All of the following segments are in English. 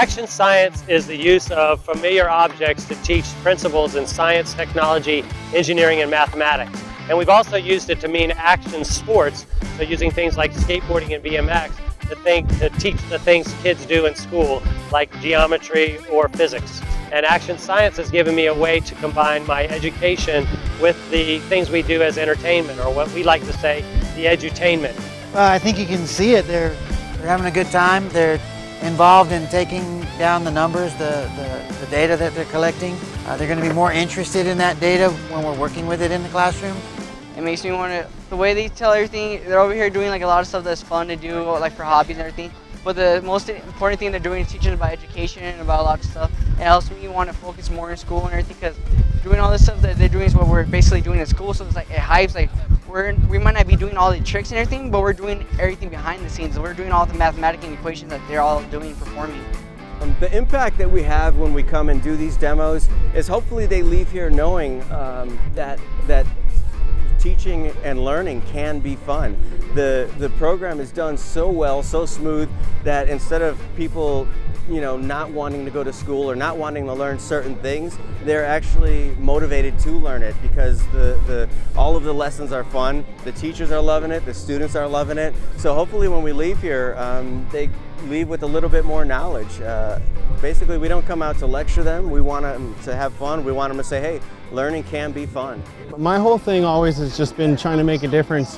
Action science is the use of familiar objects to teach principles in science, technology, engineering, and mathematics. And we've also used it to mean action sports, so using things like skateboarding and BMX to teach the things kids do in school, like geometry or physics. And action science has given me a way to combine my education with the things we do as entertainment, or what we like to say, the edutainment. I think you can see it. They're having a good time. They're involved in taking down the numbers, the data that they're collecting. They're going to be more interested in that data when we're working with it in the classroom. It makes me want to, the way they tell everything, they're over here doing like a lot of stuff that's fun to do, like for hobbies and everything. But the most important thing they're doing is teaching about education and about a lot of stuff. It helps me want to focus more in school and everything, because doing all this stuff that they're doing is what we're basically doing in school. So it's like, it hypes, like we might not be doing all the tricks and everything, but we're doing everything behind the scenes. We're doing all the mathematical equations that they're all doing and performing. The impact that we have when we come and do these demos is hopefully they leave here knowing that teaching and learning can be fun. The program is done so well, so smooth, that instead of people not wanting to go to school or not wanting to learn certain things, they're actually motivated to learn it, because all of the lessons are fun, the teachers are loving it, the students are loving it. So hopefully when we leave here, they leave with a little bit more knowledge. Basically, we don't come out to lecture them, we want them to have fun, we want them to say, hey, learning can be fun. My whole thing always has just been trying to make a difference,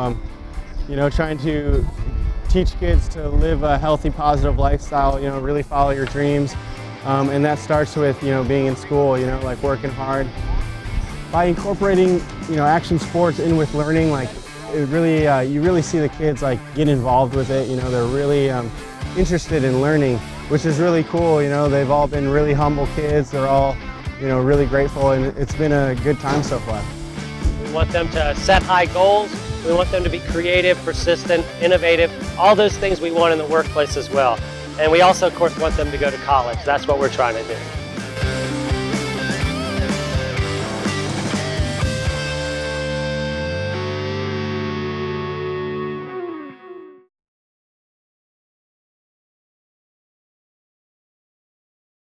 trying to teach kids to live a healthy, positive lifestyle, really follow your dreams. And that starts with, being in school, like working hard. By incorporating, action sports in with learning, like it really, you really see the kids like get involved with it. They're really interested in learning, which is really cool. They've all been really humble kids. They're all, really grateful, and it's been a good time so far. We want them to set high goals. We want them to be creative, persistent, innovative, all those things we want in the workplace as well. And we also, of course, want them to go to college. That's what we're trying to do.